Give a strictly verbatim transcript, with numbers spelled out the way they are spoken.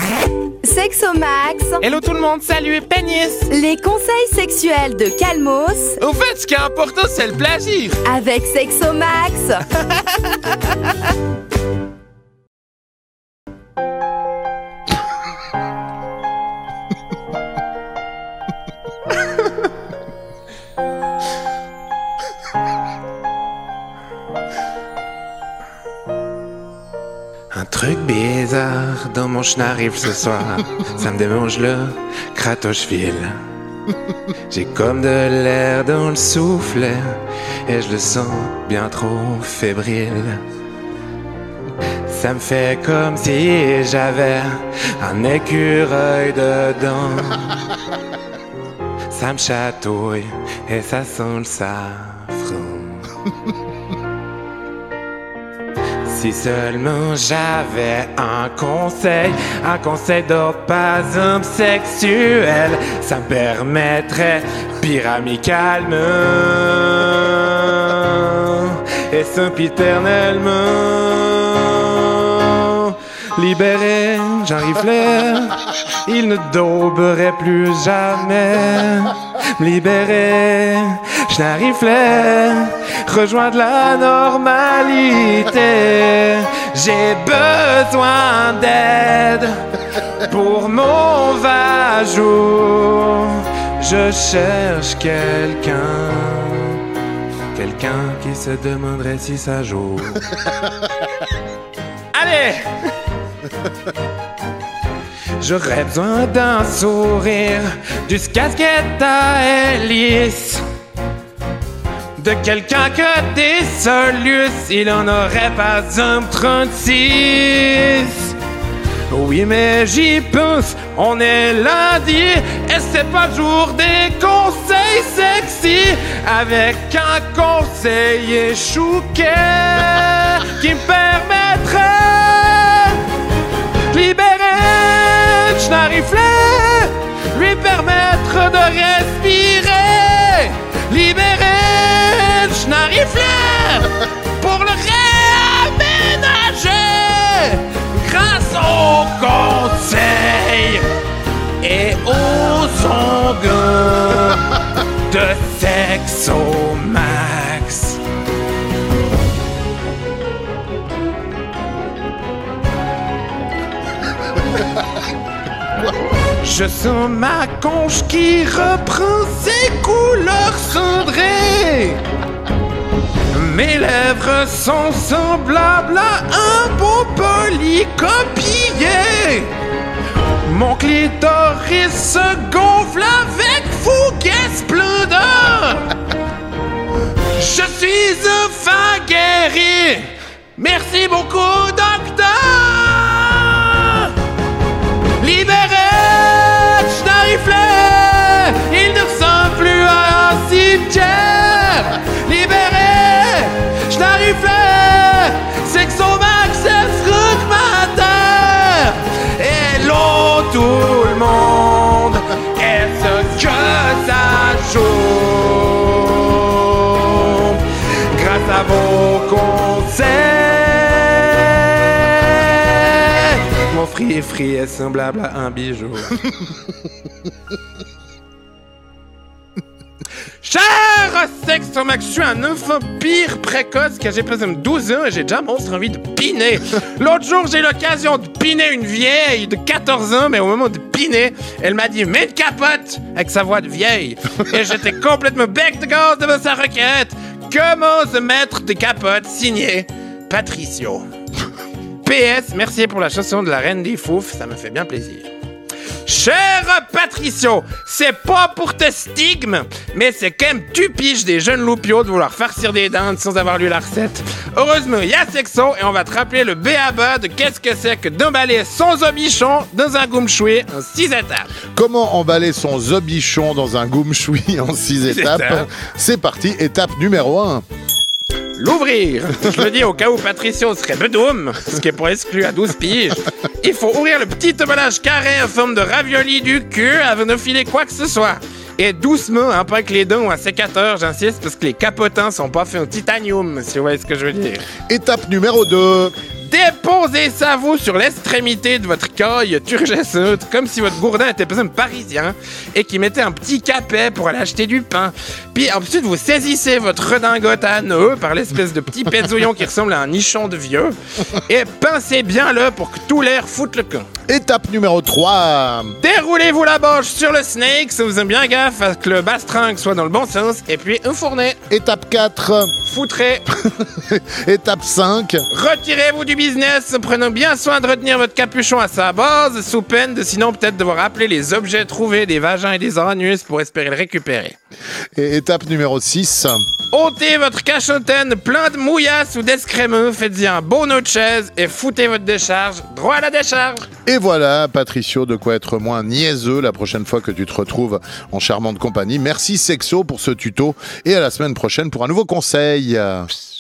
Sexomax. Hello tout le monde, salut, pénis. Les conseils sexuels de Calmos. Au fait, ce qui est important, c'est le plaisir. Avec Sexomax. Un truc bizarre dans mon chenarif ce soir. Ça me démange le cratocheville. J'ai comme de l'air dans le souffle et je le sens bien trop fébrile. Ça me fait comme si j'avais un écureuil dedans. Ça me chatouille et ça sent le safran. Si seulement j'avais un conseil, un conseil d'ordre pas homme sexuel, ça me permettrait pyramicalement et sempiternellement libéré, j'arriverai, il ne dauberait plus jamais. Libéré, je n'arriverai, rejoindre la normalité. J'ai besoin d'aide pour mon va-jour. Je cherche quelqu'un, quelqu'un qui se demanderait si ça joue. Allez! J'aurais besoin d'un sourire, du casquette à hélice, de quelqu'un que des solus, il en aurait pas un trente-six. Oui mais j'y pense, on est lundi et c'est pas le jour des conseils sexy, avec un conseiller chouquet qui me permettrait libérer je n'arriverai, lui permettre de respirer, libérer je n'arriverai, pour le réaménager, grâce aux conseils et aux ongles de Sexomax. Je sens ma conche qui reprend ses couleurs cendrées. Mes lèvres sont semblables à un beau polycopier. Mon clitoris se gonfle avec fougue et splendeur. Je suis enfin guéri. Merci beaucoup, docteur. Libéré, je n'arriverai, il ne ressemble plus à un cimetière. Libéré, je n'arriverai, Sexomax, c'est fruit ma terre. Hello tout le monde, est-ce que ça joue? Grâce à vos conseils, mon free free est semblable à un bijou. Cher Sexomax, je suis un enfant pire précoce car j'ai presque douze ans et j'ai déjà monstre envie de piner. L'autre jour, j'ai eu l'occasion de piner une vieille de quatorze ans, mais au moment de piner, elle m'a dit « Mets une capote » avec sa voix de vieille. Et j'étais complètement bec de gaz devant sa requête. Comment se mettre des capotes signé Patricio. P S, merci pour la chanson de la Reine des Foufs, ça me fait bien plaisir. Cher Patricio, c'est pas pour te stigme, mais c'est quand même tu piges des jeunes loupiaux de vouloir farcir des dents sans avoir lu la recette. Heureusement, il y a Sexo et on va te rappeler le B A B A de qu'est-ce que c'est que d'emballer son zobichon dans un goumchoui en six étapes. Comment emballer son zobichon dans un goumchoui en six étapes? ça. C'est parti, étape numéro un. L'ouvrir. Je le dis au cas où Patricio serait bedoum, ce qui est pour exclu à douze piges. Il faut ouvrir le petit emballage carré en forme de ravioli du cul avant de filer quoi que ce soit. Et doucement, hein, pas avec les dents ou un sécateur, j'insiste, parce que les capotants sont pas faits en titanium, si vous voyez ce que je veux dire. Étape numéro deux. Déposez ça vous sur l'extrémité de votre caille turgescente, comme si votre gourdin était par exemple parisien et qui mettait un petit capet pour aller acheter du pain. Puis ensuite vous saisissez votre redingote à nœud par l'espèce de petit pézouillon qui ressemble à un nichon de vieux et pincez bien le pour que tout l'air foute le camp. Étape numéro trois. Déroulez-vous la boche sur le snake, ça vous aime bien gaffe à ce que le bastringue soit dans le bon sens, et puis enfournez. Étape quatre. Foutrez. Étape cinq. Retirez-vous du business, prenez bien soin de retenir votre capuchon à sa base, sous peine de sinon peut-être devoir appeler les objets trouvés des vagins et des anus pour espérer le récupérer. Et étape numéro six. Ôtez votre cachotaine plein de mouillasse ou d'escrémeux, faites-y un beau nœud de chaise et foutez votre décharge droit à la décharge. Et voilà, Patricio, de quoi être moins niaiseux la prochaine fois que tu te retrouves en charmante compagnie. Merci Sexo pour ce tuto et à la semaine prochaine pour un nouveau conseil.